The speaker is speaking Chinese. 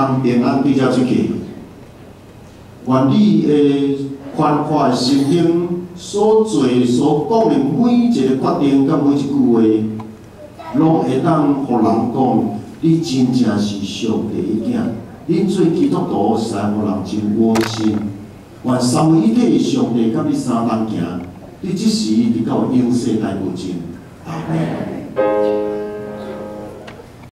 通平安对遮出去。愿你的宽阔的心胸所做所讲的每一个决定，甲每一句话，拢会当互人讲，你真正是上帝的囝。恁做基督徒，使互人真窝心。愿三位一体的上帝甲你相同行，你即时直到永世代无尽。阿门。